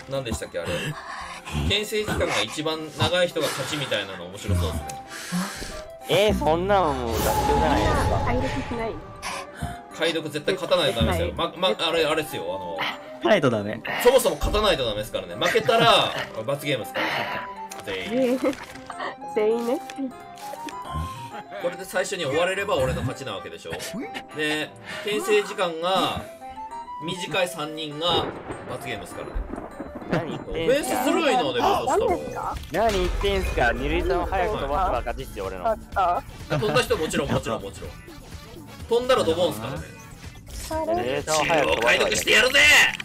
何でしたっけあれ、牽制時間が一番長い人が勝ちみたいなの面白そうですね。 そんなのもう妥当じゃないですか。 解読しない。 解読絶対勝たないとダメですよ。あれですよ、 ないとダメ。 そもそも勝たないとダメですからね。負けたら罰ゲームですから全員。 全員ね。 これで最初に終われれば俺の勝ちなわけでしょ。で、牽制時間が短い3人が罰ゲームですからね。 何言っオフェンスてんすか。 ずるいのでも何ですか？ 何言ってんすか。二塁さんを早く飛ばせば勝ちっすよ俺の。 あった。 飛んだ人もちろん飛んだらドボンすからね。 二塁さんを早く飛ば解せば読してやるぜ。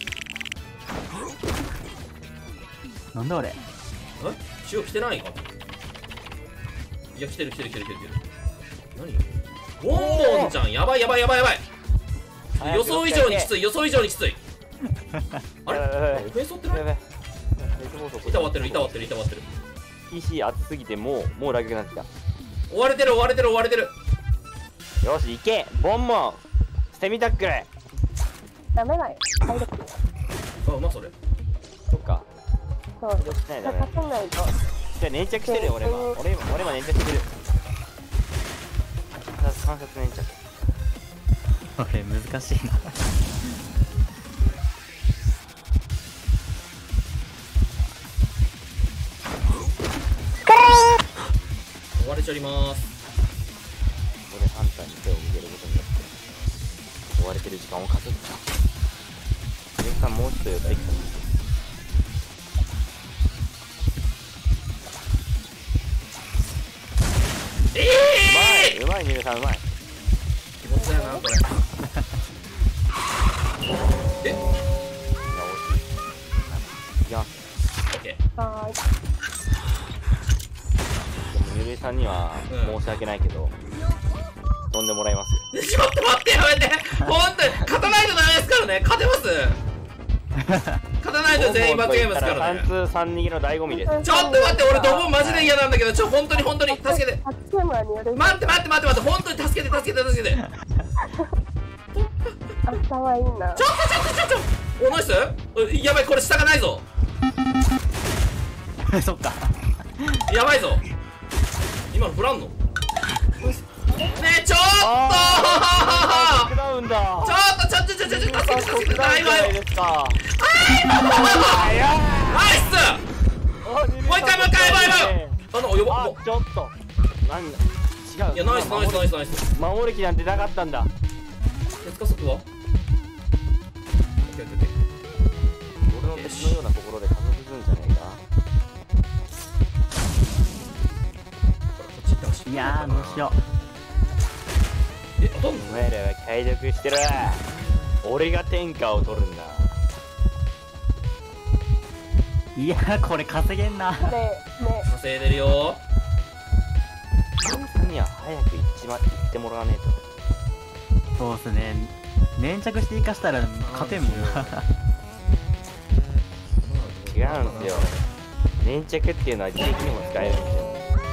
なんだ俺。 塩来てないかな。いや来てる。何ボンボンちゃんやばい。予想以上にきつい。あれオフェンス追ってない。板割ってる。 PC 熱すぎてもうラグがなってきた。 追われてる。 よし行けボンモン捨てみタックル。 ダメだよ。解読。 あうまそれ。 そっか。 そう。 解読しないとダメ。 勝たないと。 じゃあ粘着してるよ俺も粘着してる。観察粘着。 これ難しいな。 追われちゃいます。 ここでハンターに手を向けることによって追われてる時間を稼ぐか。レンさんもうちょっと寄ってきた。うまいニルさんうまい。 気持ちだよなこれ。 いや惜しい。いきます。 オッケはーい。 でもニルさんには申し訳ないけど、飛んでもらいますよ。 ー。ちょっと待ってやめて。本当に勝たないとダメですからね。勝てます。勝たないと全員罰ゲームですからね。 3通3逃げの醍醐味です。 ちょっと待って、俺ドボンマジで嫌なんだけど、本当に助けて。 罰ゲームはによる。 待って本当に助けて。 頭いいな。 ちょおナイス。やばい、これ下がないぞ。 そっか。 やばいぞ。今の振らんの。ねえちょっとダウンだ。 助けて助けてあ今よですか。 ナイス。もう一回やばい。やばあちょっとなんだ違う。 いやナイス。 守る気なんてなかったんだ。 鉄加速は俺の別のようなところで加速するんじゃねえか。 いやーどうしよどんお前らは解読してる。俺が天下を取るんだ。 う。いやーこれ稼げんな。 稼いでるよ。 さんには早く行ってもらわねえと。 そうっすね。粘着して生かしたら勝てんもんな。 違うんですよ。粘着っていうのは自力にも使えるんですよ。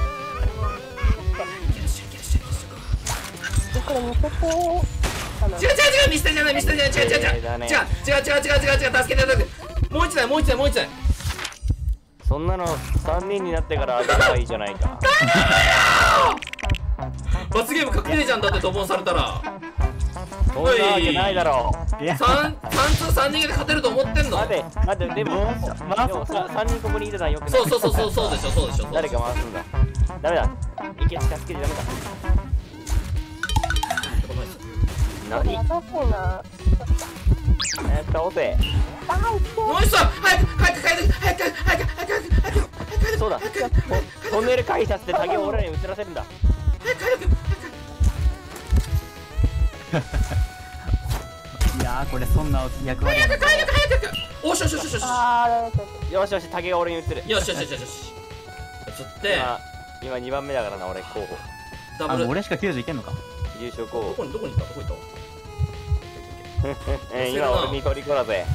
これ見せて。 違う見捨てじゃない違う助けて。もう一台そんなの3人になってから当てればいいじゃないか。 罰ゲーム確定じゃん。だってドボンされたらそんなわけないだろう。 いや 3通3人で勝てると思ってんの。 待てでも3人ここにいるのはよくない。 そうでしょ。 誰か回すんだ。ダメだ。いけ近づけてダメだ。何？ 優しいな。 倒せ。 ナイス。早くそうだ。トンネル回避させてタゲを俺らに移らせるんだ。 いやーこれそんな役割。 おしよし。 よしタゲが俺に移る。 よし。つって今2番目だからな俺候補。 ダブル。 俺しか90いけんのか。 優勝候補。 どこにいた今俺ニコリコだぜ。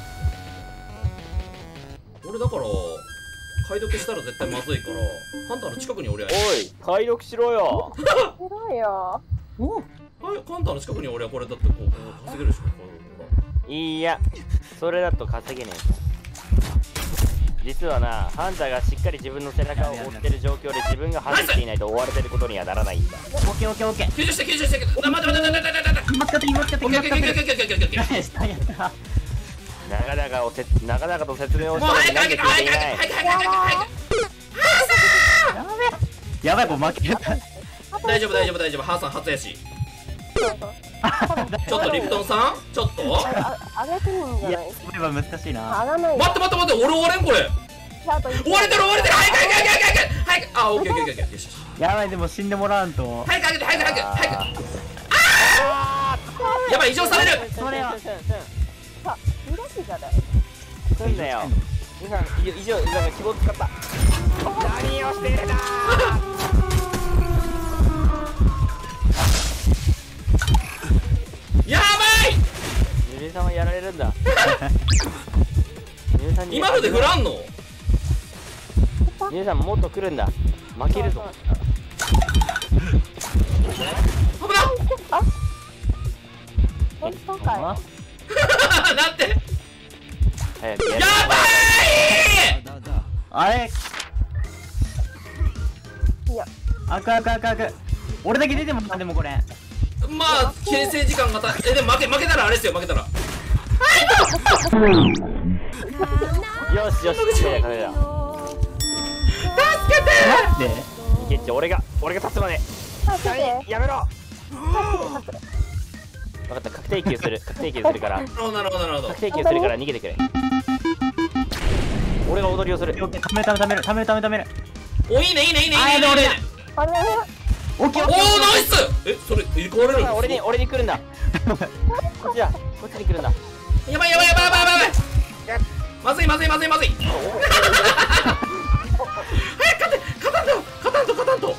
俺だから解読したら絶対まずいからハンターの近くにおりゃいい。 おい解読しろよ。 偉いよ。 ハンターの近くにおりゃこれだってこう稼げるでしょ。 いやそれだと稼げねえ。 実はな、ハンターがしっかり自分の背中を追ってる状況で自分が走っていないと追われてることにはならないんだ。 オッケーオッケーオッケー。 救助して救助して待って待って待って待って待って待って今使って今使ってオッケー今使って。 オッケーオッケーオッケーオッケーオッケーオッケーナイスタイヤだ。 長々と説明をもうして早く早く早く早く早く早く早くやべえ。やばい、もう負ける。 大丈夫大丈夫大丈夫。ハーさん初やし。 そうそう。 ちょっとリプトンさんちょっと上げてるんじゃいや、 ない？ これは難しいな。 上がないよ。 待って待って待って、俺終われんこれ。 ちゃんと終われてる終われてる。早く早く早く早く早く。あ、オッケーオッケーオッケー。よしよし。 やばい、でも死んでもらわんと。 早く早く早く早く早く。やばい、異常される。 それはさ、見出しじゃない。 来んなよ。皆さん、以上、なんか希望使った。何をしているんだ。 やばい。 ゆりさんはやられるんだ。ゆりさんに今ので振らんの？ ゆりさんもっと来るんだ。負けるぞ。 危なあ、本当かよ。 なんて。や早くやる。 ばい。 あれいや、 あくあくあくあく。俺だけ出てもなんでもこれ。 まあ形成時間がたでも負けたらあれですよ負けたら。 よしよし、勝てだ勝てだ。 助けて。 待って。 いけっち、俺が立つまで。 助けて。 やめろ。分かった、確定球するからなるほどなるほどなるほど。 確定球するから逃げてくれ。俺が踊りをする。 オッケー、貯める貯める貯める貯める貯める。 お、いいねいいねいいねいいねいいね。 あれオッケーオッケー。 おおナイス。え、それ入れ替われるの？ 俺に来るんだ。こっちだ、こっちに来るんだ。 やばいやばいやばいやばいやばい。まずいまずいまずいまずい。早く勝たんと。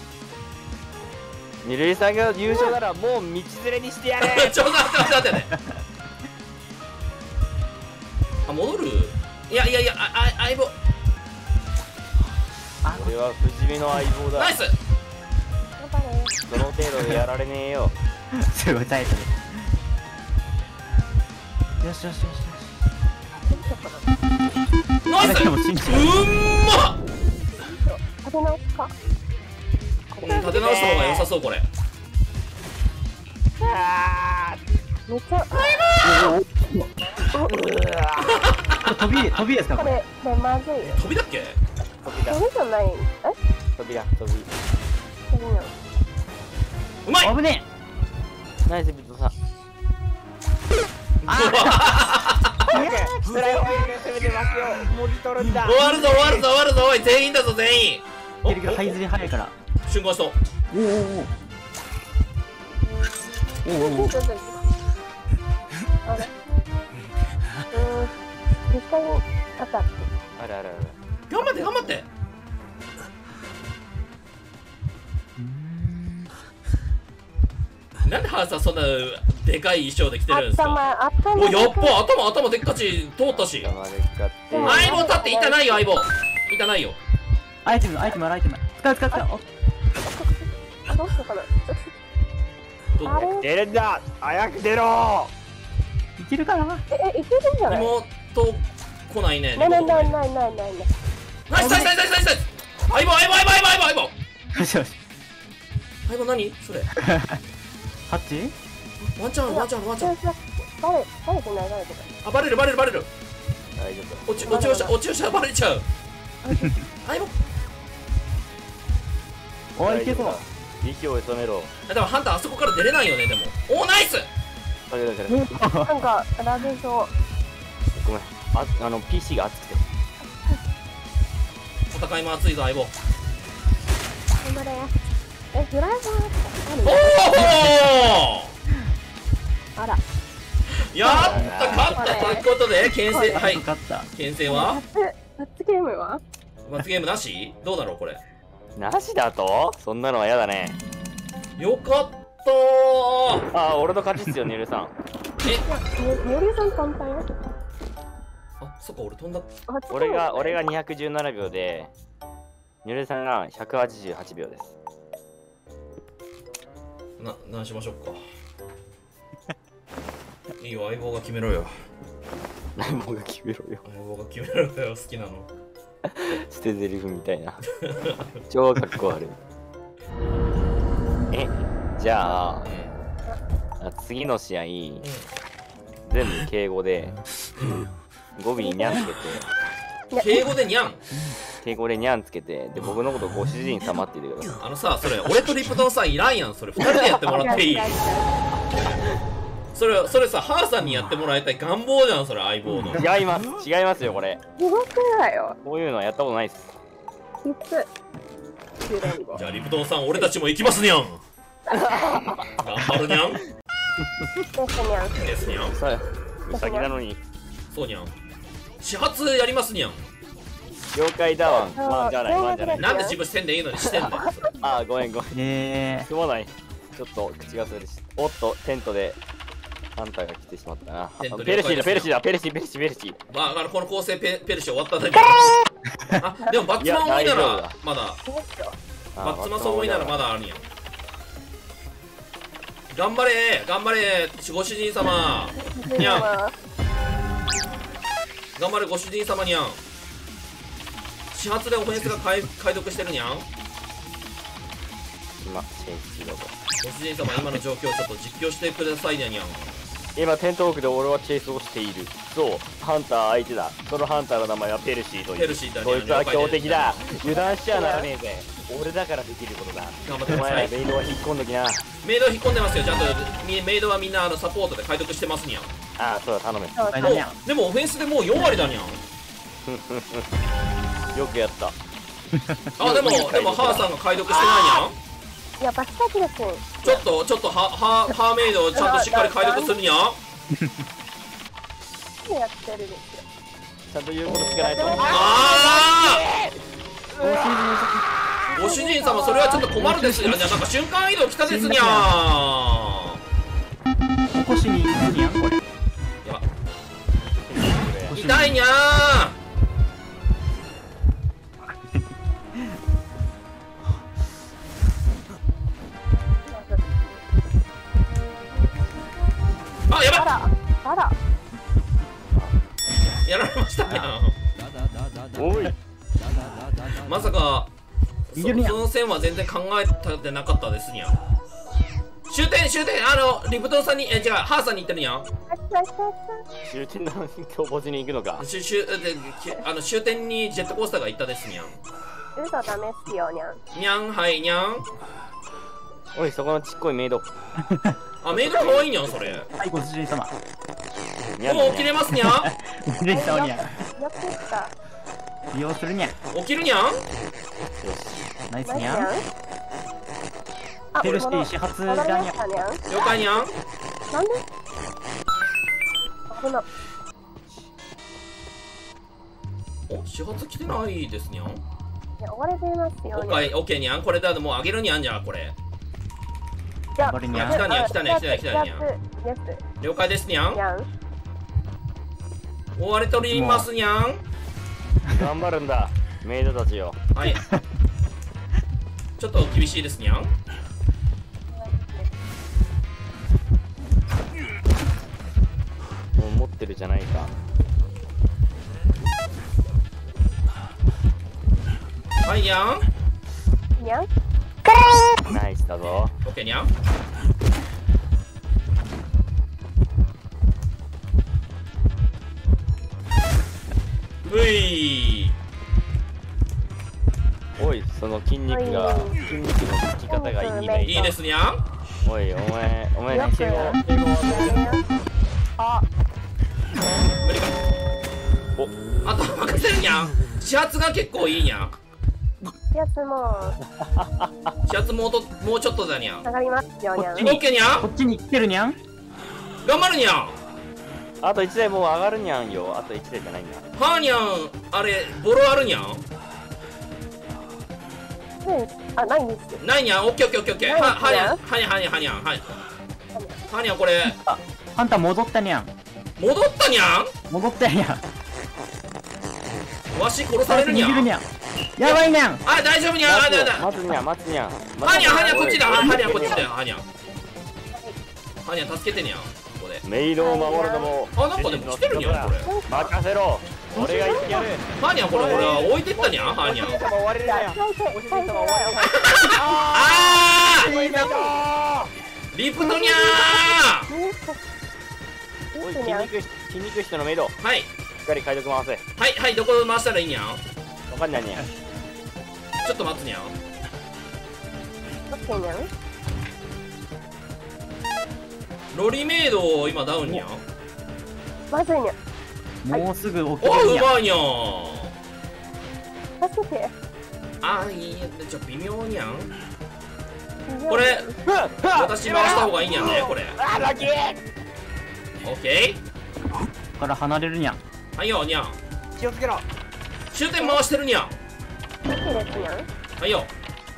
二塁さんが優勝ならもう道連れにしてやれ。 ちょっと待ってね。あ、戻る？いや相棒。 俺は不死身の相棒だ。 ナイス。 頑張れ。 その程度でやられねえよ。 すごいタイトル。よしよしよしよナイス。 でも信じてるうんまっ。 立て直すか。 立て直した方が良さそうこれ。 めっちゃ。 飛びですかこれ。 これまずいよ。 飛びだっけ？ 飛びじゃない。 飛び。 飛びなの。 うまい。 危ねナイスビットさん。 え。 ストライク攻めて負けをもぎ取るんだ。 終わるぞおい全員だぞ全員。 けるけど這いずり早いから。 瞬間した。 おおおおおお。 あれ。実際に当たって。 あれ。 頑張って。なんでハーさんそんなでかい衣装で着てるんですか？ 頭。 お、やっぱ頭でっかち通ったし。 頭でっかって。 相棒立って板ないよ相棒。板ないよ。 アイテム使う。 あ、どうしようかな。 どうあれ。 出るんだ。早く出ろ。 いけるかな。 いけるんじゃない？ 妹来ないね。 ない。 ナイス。相棒。 よしよし。 相棒何？それ。 ハッチ？ ワンチャン。 バレてない。 あ、バレる。 大丈夫。 落ちをしたらバレちゃう。相棒。 おい、いけそう。 息を収めろ。 でもハンターあそこから出れないよねでも。お、ナイス。 だけなんかラブそう。 ごめん。PC が熱くて。 戦いも熱いぞ相棒。 頑張れ。フライパンおあお。 る？あら。 やった勝ったということで牽制はい勝った。 牽制は罰ゲームは？ 罰ゲームなし？どうだろうこれ。 なしだと？そんなのは嫌だね。 よかったー。 あ、俺の勝ちっすよ、ニルさん。 ゆりさん簡単よ。 あ、そっか俺飛んだ。 俺が217秒で、ニルさんが188秒です。 何しましょうか。いいよ相棒が決めろよ。 相棒が決めろよ。 相棒が決めろよ好きなの。 捨て台詞みたいな。超かっこ悪い。じゃあ、次の試合、全部敬語で、語尾にニャンつけて、 敬語でにゃん。 敬語でニャンつけて、で、僕のことご主人様って言ってください。 あのさ、それ俺とリプトンさんいらんやん。それ2人でやってもらっていい？それさ、ハーさんにやってもらいたい願望じゃん、それ相棒の。 違います。違いますよ、これ。 すごくだよ。 こういうのはやったことないっす。 きつ。 じゃあリプトンさん、俺たちも行きますにゃん。頑張るにゃん。ですにゃん。 さうさぎなのに。 そうにゃん。始発やりますにゃん。 了解だわ。まあじゃない、まあじゃない。 なんで自分してんでいいのにしてんだよ。 あー、ごめんごめん。すまない。ちょっと口が滑りし。おっと、テントでハンターが来てしまったな。ペルシーだ、ペルシーだ、ペルシー、ペルシー、ペルシー。 まあ、この構成ペルシー終わっただけ。あ、でもバッツマン多いならまだ。バッツマン多いならまだあるんやん。頑張れ頑張れご主人様にゃん。頑張れご主人様にゃん。始発でオフェンスが解読してるにゃん。 今、チェンジロボ。 ご主人様、今の状況をちょっと実況してくださいねにゃん。 今、テント奥で俺はチェイスをしている。そう、ハンター相手だ。そのハンターの名前はペルシーという。 ペルシーだね。 こいつは強敵だ。油断しちゃならねえぜ。俺だからできることだ。 頑張ってください。 お前らメイドは引っ込んどきな。 メイド引っ込んでますよ。ちゃんとメイドはみんなサポートで解読してますにゃん。 ああ、そうだ、頼め。 でもオフェンスでもう4割だにゃん。 よくやった。 あ、でもハーさんが解読してないにゃん。 いや、バキバキですよ。 ちょっとハーメイドをちゃんとしっかり解読するにゃん。 何やってるですよ。 ちゃんと言うこと聞かないと。 ご主人様、それはちょっと困るですよ。じゃあなんか瞬間移動来たですにゃ起こしに行くにゃんこれ。 やば痛いにゃあ、やばい。 あら。 やられましたにゃん。 おい。 まさかその線は全然考えてなかったですにゃん。終点リプトンさんに違うハーさんに言ってるにゃん。 終点の今日墓地に行くのか。 終点にジェットコースターが行ったですにゃん。 嘘ダメっすよにゃん。 にゃん、はいにゃん。 おい、そこのちっこいメイド。 あ、メイド可愛いにゃんそれ。 はい、ご主人様。 もう起きれますにゃん。 ご主人様にゃん。 やってきた。 利用するにゃん。 起きるにゃん。 ナイスにゃん。 あ、 ペルシー始発じゃにゃん。 了解にゃん。 なんで？危な。 お、始発来てないですにゃん。 いや、追われていますよ。 オッケーにゃん。これだともうあげるにゃんじゃこれ。 じゃあ、 来たにゃん、来たね。了解ですにゃん。追われておりますにゃん。 頑張るんだ、メイドたちよ。 はい。ちょっと厳しいですにゃん。 もう持ってるじゃないか。 はいにゃん。 にゃん。 ナイスだぞ。 オッケーにゃん。うい。 おい、その筋肉のつき方がいいね。 いいですにゃん。 おい、お前何してるの？ あ、 無理か。お、あと任せるにゃん。始発が結構いいにゃん。 やつも始発もうちょっとだにゃん。 上がりますよにゃん。 オッケーにゃん。 こっちに来てるにゃん。 頑張るにゃん。 あと1台もう上がるにゃんよ。あと1台じゃないんだ。 はーにゃん、あれボロあるにゃん。 あ、ないんですよ。 ないにゃん。オッケー。はにゃんこれ。 ハンター戻ったにゃん。 戻ったにゃん。 戻ったにゃん。 わし殺されるにゃん。 やばいにゃん。 あ、大丈夫にゃん。 待つにゃん。 はにゃんこっちだ。はにゃんこっちだよ。はにゃん助けてにゃん。ここでメイドを守るのもあ、なんかでも来てるにゃんこれ。 任せろ。 俺が言ってやる。 ハーニャンこれ俺は置いてったにゃんハーニャン。 ご主人様終われるなよ。ご主人様終われるなよ。 あおいでーリプトニャおい、筋肉質のメイド。 ー。はいしっかり解読回せ。 はいはい、どこ回したらいいにゃん。 わかんないね。 ちょっと待つにゃん。ロリメイド今ダウンにゃん。 まずいね。 もうすぐ起きおうるやん。 まいにゃん。 助けて。 あーいい微妙にゃん。これ私回した方がいいんやねこれ。 あー、ラッキー。 オッケから離れるにゃん。 ー。はいよにゃん。 気をつけろ。 終点回してるにゃん。 助けるやん。 はいよ。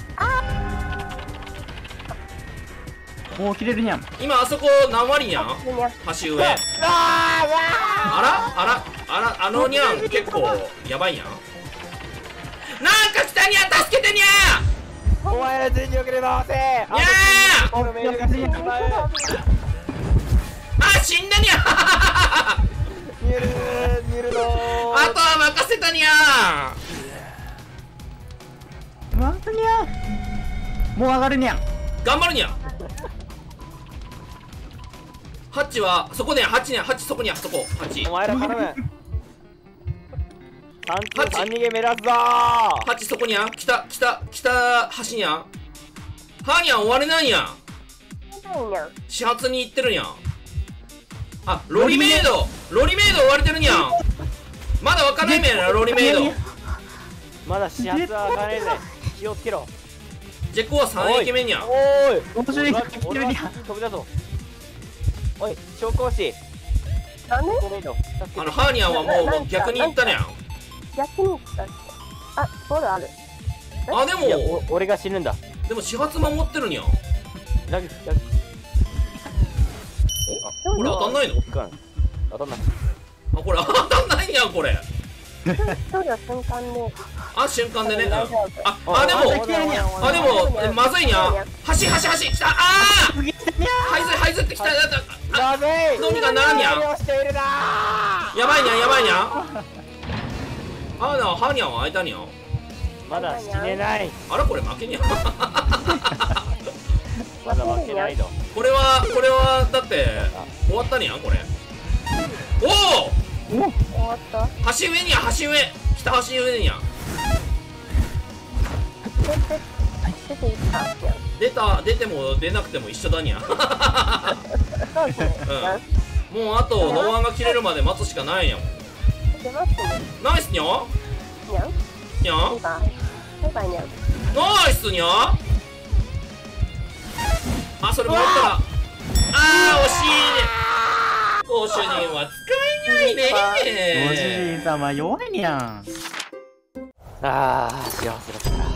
もう切れるにゃん。 今あそこ何割にゃん。橋上。あのにゃん結構やばいにゃん。なんか来たにゃん、助けてにゃお前ら全力で回せ。 にゃー。 俺メールが死んでしまう。 あ、死んだにゃ見えるのあとは任せたにゃまたにゃん。もう上がるにゃん。 頑張るにゃ。ハッチはそこでハッチにゃ、ハッチそこにゃ、そこハッチ。 お前ら頼む。3逃げ目立つぞー。 ハッチそこにゃ、北橋にゃ。ハーニャン終われないにゃ。始発に行ってるにゃ。あ、ロリメイド追われてるにゃ。まだわかんないめな、ロリメイド。 まだ始発は開かねえぜ。気をつけろ。 ジェコは3駅目にゃ。 おい面白い。来てるにゃん。 飛びだぞ。おい、昇降士。 なんでハーニャンはもう逆に行ったにゃ。 逆に行ったっけ。あ、ボールある。 あ、でいや、 も俺が死ぬんだ。 始発守ってるにゃ。 ラグ。 お、これ当たんないの。 当たんない。 あ、これ当たんないにゃんこれ。 一人は瞬間で。 あ、瞬間でね。 大丈夫。 あ、でもまずいにゃ。橋来た。あーハイズってきた。 まずい。 どうにかならんにゃ。やばいにゃ。ハーニャンは開いたにゃ。 まだ死ねない。 あらこれ負けにゃ。 まだ負けないの。 これはだって終わったにゃこれ。おお。 終わった。 橋上にゃ、橋上。北橋上にゃ。 出ていった出ても出なくても一緒だにゃ。 そうですね。 もうあとノーワンが切れるまで待つしかないにゃ。 出ますね。 ナイスにゃ。 にゃん。 にゃ。 バイバイにゃん。 ナイスにゃ。あ、それもらったら。あー惜しいね。ご主人は使えないね。 ご主人様弱いにゃん。 ああ、幸せだった。